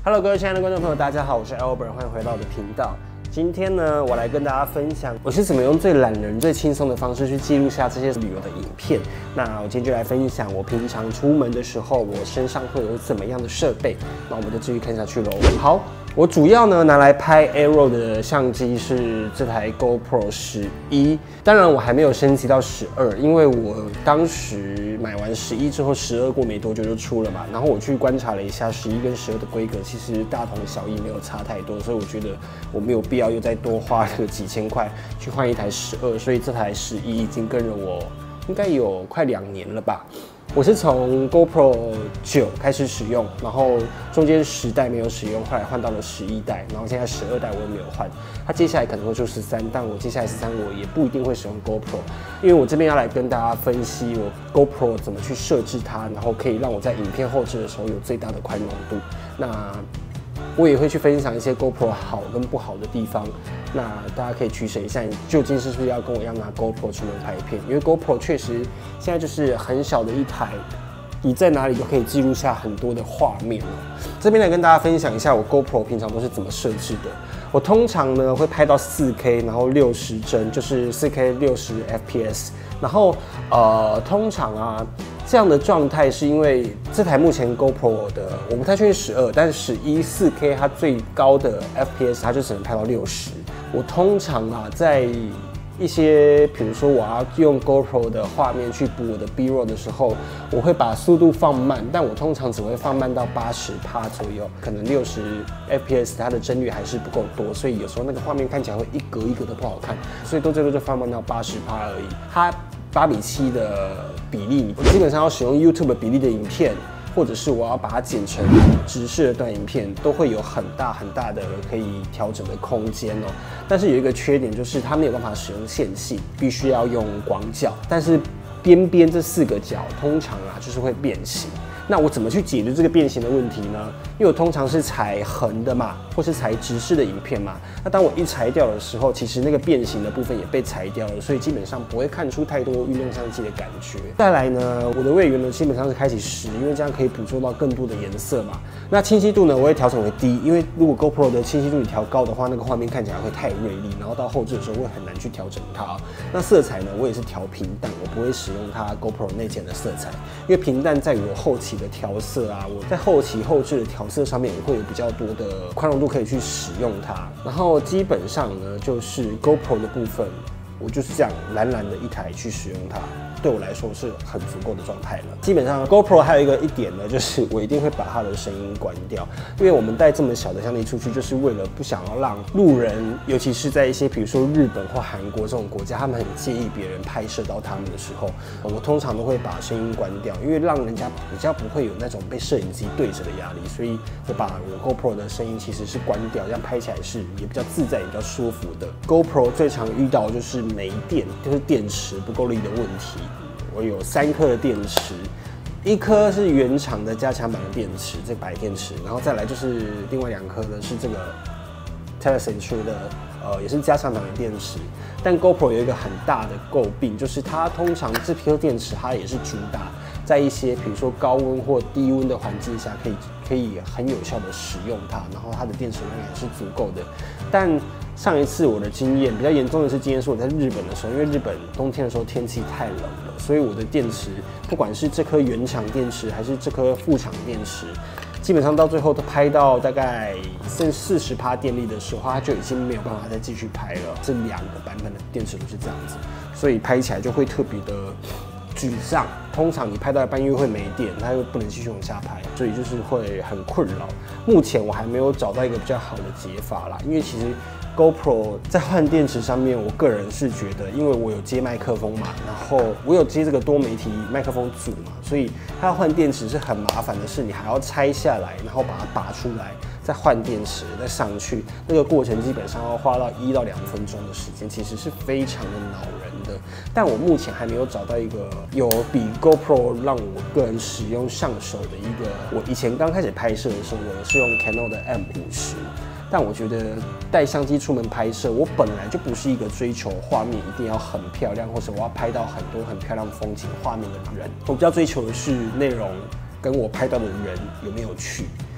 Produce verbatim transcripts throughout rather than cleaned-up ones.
Hello， 各位亲爱的观众朋友，大家好，我是 Albert， 欢迎回到我的频道。今天呢，我来跟大家分享我是怎么用最懒人、最轻松的方式去记录下这些旅游的影片。那我今天就来分享我平常出门的时候，我身上会有怎么样的设备。那我们就继续看下去喽。好。 我主要呢拿来拍 Aero 的相机是这台 GoPro 十一，当然我还没有升级到十二，因为我当时买完十一之后，十二过没多久就出了嘛。然后我去观察了一下十一跟十二的规格，其实大同小异，没有差太多，所以我觉得我没有必要又再多花个几千块去换一台十二，所以这台十一已经跟着我应该有快两年了吧。 我是从 GoPro 九开始使用，然后中间十代没有使用，后来换到了十一代，然后现在十二代我也没有换。它接下来可能会出十三，但我接下来十三我也不一定会使用 GoPro， 因为我这边要来跟大家分析我 GoPro 怎么去设置它，然后可以让我在影片后置的时候有最大的宽容度。那 我也会去分享一些 GoPro 好跟不好的地方，那大家可以取舍一下，你究竟是不是要跟我一样拿 GoPro 出门拍片？因为 GoPro 确实现在就是很小的一台，你在哪里都可以记录下很多的画面哦。这边来跟大家分享一下我 GoPro 平常都是怎么设置的。我通常呢会拍到 四K， 然后六十帧，就是 四K 六十 F P S， 然后呃通常啊。 这样的状态是因为这台目前 GoPro 的我不太确定十二，但是十一 四K 它最高的 F P S 它就只能拍到六十。我通常啊在一些比如说我要用 GoPro 的画面去补我的 B-roll 的时候，我会把速度放慢，但我通常只会放慢到 百分之八十 左右，可能六十 F P S 它的帧率还是不够多，所以有时候那个画面看起来会一格一格的不好看，所以到最后就放慢到 百分之八十 而已。它 八比七的比例，我基本上要使用 YouTube 比例的影片，或者是我要把它剪成直视的短影片，都会有很大很大的可以调整的空间哦。但是有一个缺点，就是它没有办法使用线性，必须要用广角。但是边边这四个角通常啊就是会变形。 那我怎么去解决这个变形的问题呢？因为我通常是裁横的嘛，或是裁直视的影片嘛。那当我一裁掉的时候，其实那个变形的部分也被裁掉了，所以基本上不会看出太多运动相机的感觉。再来呢，我的位元呢基本上是开启十，因为这样可以捕捉到更多的颜色嘛。那清晰度呢，我会调整为低，因为如果 GoPro 的清晰度你调高的话，那个画面看起来会太锐利，然后到后置的时候会很难去调整它。那色彩呢，我也是调平淡，我不会使用它 GoPro 内建的色彩，因为平淡在于我后期 的调色啊，我在后期后置的调色上面也会有比较多的宽容度可以去使用它。然后基本上呢，就是 GoPro 的部分，我就是这样懒懒的一台去使用它，对我来说是很足够的状态了。基本上 GoPro 还有一个一点呢，就是我一定会把它的声音关掉，因为我们带这么小的相机出去，就是为了不想要让路人，尤其是在一些比如说日本或韩国这种国家，他们很介意别人拍摄到他们的时候，我通常都会把声音关掉，因为让人家比较不会有那种被摄影机对着的压力，所以我把我 GoPro 的声音其实是关掉，这样拍起来是也比较自在，也比较舒服的。GoPro 最常遇到就是没电，就是电池不够力的问题。 我有三颗的电池，一颗是原厂的加强版的电池，这个白电池，然后再来就是另外两颗的是这个 Telecentre 出的，呃，也是加强版的电池。但 GoPro 有一个很大的诟病，就是它通常这颗电池它也是主打在一些比如说高温或低温的环境下，可以可以很有效的使用它，然后它的电池量也是足够的，但 上一次我的经验比较严重的是，经验是我在日本的时候，因为日本冬天的时候天气太冷了，所以我的电池，不管是这颗原厂电池还是这颗副厂电池，基本上到最后都拍到大概剩四十趴电力的时候，它就已经没有办法再继续拍了。这两个版本的电池都是这样子，所以拍起来就会特别的 沮丧，通常你拍到一半又会没电，它又不能继续往下拍，所以就是会很困扰。目前我还没有找到一个比较好的解法啦，因为其实 GoPro 在换电池上面，我个人是觉得，因为我有接麦克风嘛，然后我有接这个多媒体麦克风组嘛，所以它要换电池是很麻烦的事，你还要拆下来，然后把它拔出来，再换电池，再上去，那个过程基本上要花到一到两分钟的时间，其实是非常的恼人的。但我目前还没有找到一个有比 GoPro 让我个人使用上手的一个。我以前刚开始拍摄的时候，我是用 Canon 的 M 五十。 但我觉得带相机出门拍摄，我本来就不是一个追求画面一定要很漂亮，或者我要拍到很多很漂亮风景画面的人。我比较追求的是内容跟我拍到的人有没有趣。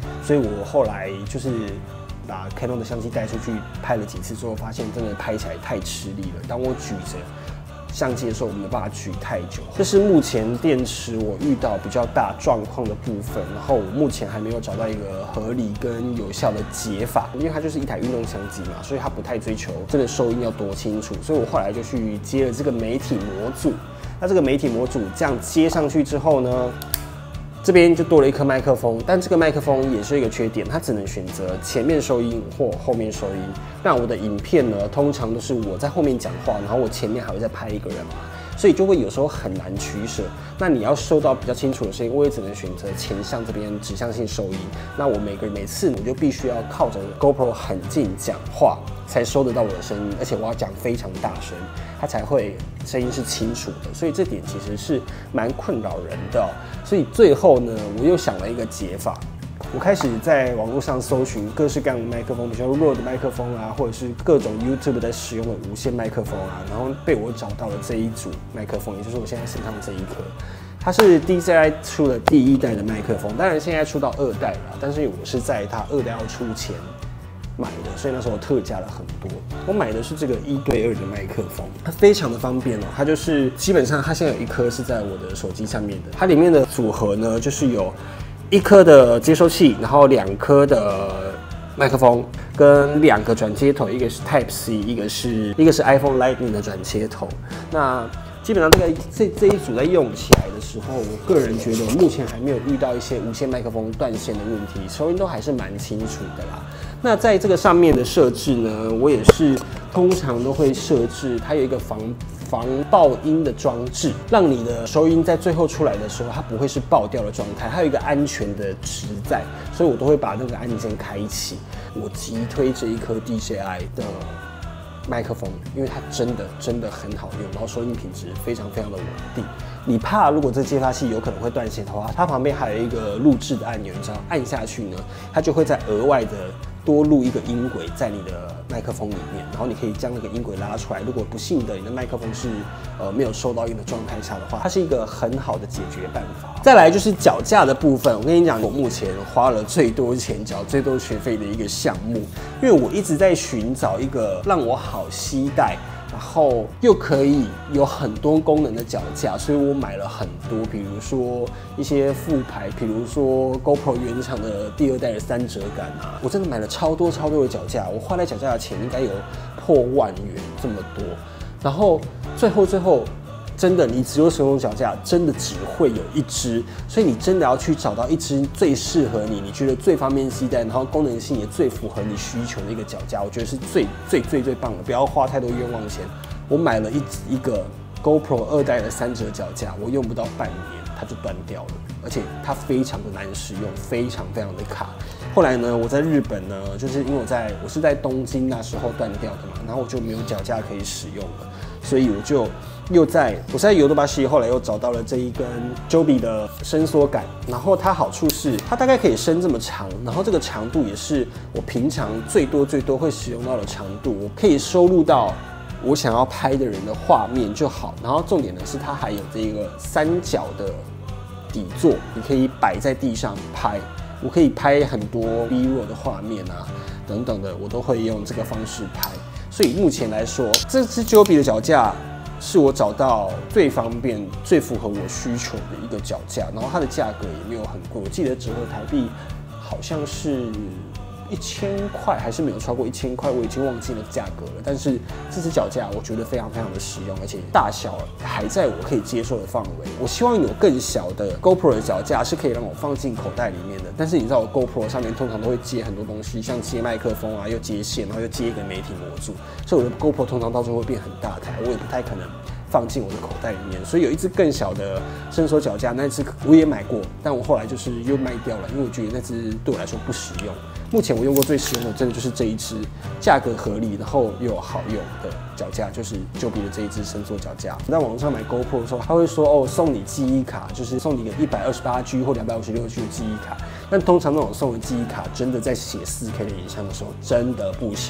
所以我后来就是把 Canon 的相机带出去拍了几次之后，发现真的拍起来太吃力了。当我举着相机的时候，我没有办法举太久。这是目前电池我遇到比较大状况的部分，然后我目前还没有找到一个合理跟有效的解法，因为它就是一台运动相机嘛，所以它不太追求真的收音要多清楚，所以我后来就去接了这个媒体模组。那这个媒体模组这样接上去之后呢，这边就多了一颗麦克风，但这个麦克风也是一个缺点，它只能选择前面收音或后面收音。那我的影片呢，通常都是我在后面讲话，然后我前面还会再拍一个人嘛，所以就会有时候很难取舍。那你要收到比较清楚的声音，我也只能选择前向这边指向性收音。那我每个每次我就必须要靠着 GoPro 很近讲话，才收得到我的声音，而且我要讲非常大声，它才会声音是清楚的。所以这点其实是蛮困扰人的、喔。所以最后呢，我又想了一个解法。我开始在网络上搜寻各式各样的麦克风，比如说 Rode 的麦克风啊，或者是各种 YouTube 在使用的无线麦克风啊，然后被我找到了这一组麦克风，也就是我现在身上这一颗。它是 D J I 出了第一代的麦克风，当然现在出到二代了，但是我是在它二代要出前买的，所以那时候特价了很多。我买的是这个一对二的麦克风，它非常的方便哦。它就是基本上它现在有一颗是在我的手机上面的，它里面的组合呢就是有一颗的接收器，然后两颗的麦克风跟两个转接头，一个是 Type C， 一个是一个是 iPhone Lightning 的转接头。那基本上这个这这一组在用起来的时候，我个人觉得目前还没有遇到一些无线麦克风断线的问题，收音都还是蛮清楚的啦。那在这个上面的设置呢，我也是通常都会设置它有一个防防爆音的装置，让你的收音在最后出来的时候，它不会是爆掉的状态，它有一个安全的值在，所以我都会把那个按键开启。我急推这一颗 D J I 的麦克风，因为它真的真的很好用，然后收音品质非常非常的稳定。你怕如果这接发器有可能会断线的话，它旁边还有一个录制的按钮，你知道按下去呢，它就会在额外的多录一个音轨在你的麦克风里面，然后你可以将那个音轨拉出来。如果不幸的你的麦克风是呃没有收到音的状态下的话，它是一个很好的解决办法。再来就是脚架的部分，我跟你讲，我目前花了最多钱、缴最多学费的一个项目，因为我一直在寻找一个让我好携带，然后又可以有很多功能的脚架，所以我买了很多，比如说一些副牌，比如说 GoPro 原厂的第二代的三折杆啊，我真的买了超多超多的脚架，我花在脚架的钱应该有破万元这么多。然后最后最后，真的你只有使用脚架，真的只会有一只，所以你真的要去找到一只最适合你，你觉得最方便携带，然后功能性也最符合你需求的一个脚架，我觉得是最最最最棒的，不要花太多冤枉钱。我买了一一个 GoPro 二代的三折脚架，我用不到半年它就断掉了，而且它非常的难使用，非常非常的卡。后来呢，我在日本呢，就是因为我在我是在东京那时候断掉的嘛，然后我就没有脚架可以使用了，所以我就又在我在尤多巴西后来又找到了这一根 Joby 的伸缩杆，然后它好处是它大概可以伸这么长，然后这个长度也是我平常最多最多会使用到的长度，我可以收录到我想要拍的人的画面就好。然后重点的是它还有这个三角的底座，你可以摆在地上拍。我可以拍很多 B-roll 的画面啊，等等的，我都会用这个方式拍。所以目前来说，这支 Joby 的脚架是我找到最方便、最符合我需求的一个脚架，然后它的价格也没有很贵，我记得折合台币好像是一千块，还是没有超过一千块，我已经忘记了价格了。但是这支脚架我觉得非常非常的实用，而且大小还在我可以接受的范围。我希望有更小的 GoPro 的脚架是可以让我放进口袋里面的。但是你知道我 GoPro 上面通常都会接很多东西，像接麦克风啊，又接线，然后又接一个媒体模组，所以我的 GoPro 通常到最后会变很大台，我也不太可能放进我的口袋里面。所以有一支更小的伸缩脚架，那支我也买过，但我后来就是又卖掉了，因为我觉得那支对我来说不实用。目前我用过最实用的，真的就是这一支，价格合理，然后又好用的脚架，就是 Joby 的这一支伸缩脚架。在网上买 GoPro 的时候，他会说哦，送你记忆卡，就是送你个一百二十八 G 或两百五十六 G 的记忆卡。但通常那种送的记忆卡，真的在写 四 K 的影像的时候，真的不行。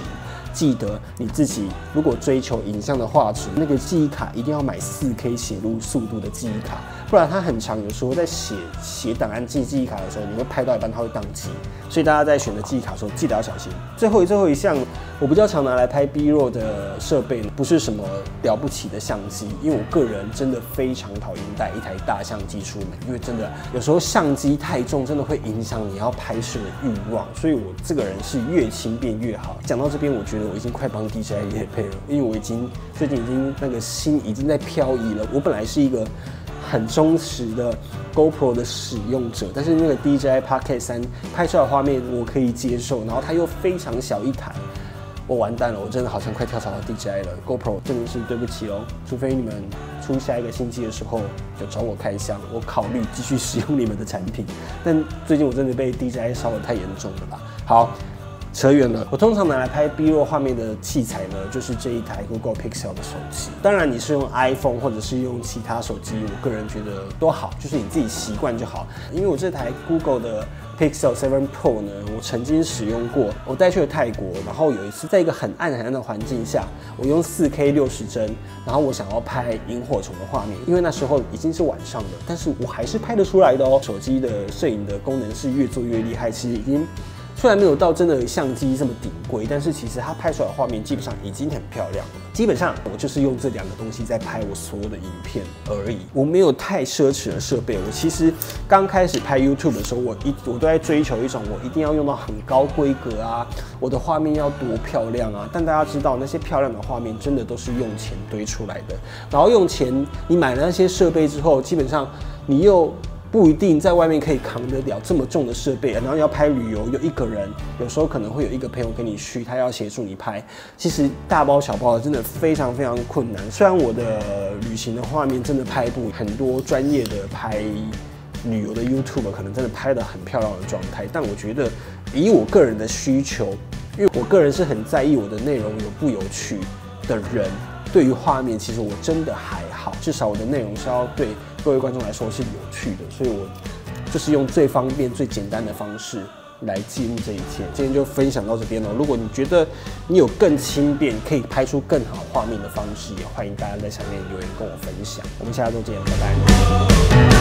记得你自己如果追求影像的画质，那个记忆卡一定要买 四 K 写入速度的记忆卡，不然它很长，有时候在写写档案进记忆卡的时候，你会拍到一半它会宕机，所以大家在选择记忆卡的时候记得要小心。最后最后一项，我比较常拿来拍 B roll 的设备，不是什么了不起的相机，因为我个人真的非常讨厌带一台大相机出门，因为真的有时候相机太重，真的会影响你要拍摄的欲望，所以我这个人是越轻便越好。讲到这边，我觉得我已经快帮 D J I 业配了，因为我已经最近已经那个心已经在漂移了。我本来是一个很忠实的 GoPro 的使用者，但是那个 D J I Pocket 三拍出来的画面我可以接受，然后它又非常小一台，我完蛋了，我真的好像快跳槽到 D J I 了。GoPro 真的是对不起哦，除非你们出下一个新机的时候就找我开箱，我考虑继续使用你们的产品。但最近我真的被 D J I 烧得太严重了吧？好。扯远了，我通常拿来拍 B roll 画面的器材呢，就是这一台 Google Pixel 的手机。当然，你是用 iPhone 或者是用其他手机，我个人觉得都好，就是你自己习惯就好。因为我这台 Google 的 Pixel 七 Pro 呢，我曾经使用过，我带去了泰国，然后有一次在一个很暗很暗的环境下，我用 四 K 六十帧，然后我想要拍萤火虫的画面，因为那时候已经是晚上了，但是我还是拍得出来的哦。手机的摄影的功能是越做越厉害，其实已经。虽然没有到真的相机这么顶贵，但是其实它拍出来的画面基本上已经很漂亮了。基本上我就是用这两个东西在拍我所有的影片而已，我没有太奢侈的设备。我其实刚开始拍 YouTube 的时候，我一我都在追求一种我一定要用到很高规格啊，我的画面要多漂亮啊。但大家知道那些漂亮的画面真的都是用钱堆出来的，然后用钱你买了那些设备之后，基本上你又。不一定在外面可以扛得了这么重的设备，然后要拍旅游，有一个人，有时候可能会有一个朋友跟你去，他要协助你拍。其实大包小包的真的非常非常困难。虽然我的旅行的画面真的拍不很多专业的拍旅游的 YouTube 可能真的拍得很漂亮的状态，但我觉得以我个人的需求，因为我个人是很在意我的内容有不有趣的人。对于画面，其实我真的还好，至少我的内容是要对各位观众来说是有趣的，所以我就是用最方便、最简单的方式来记录这一切。今天就分享到这边了。如果你觉得你有更轻便、可以拍出更好画面的方式，也欢迎大家在下面留言跟我分享。我们下周见，拜拜。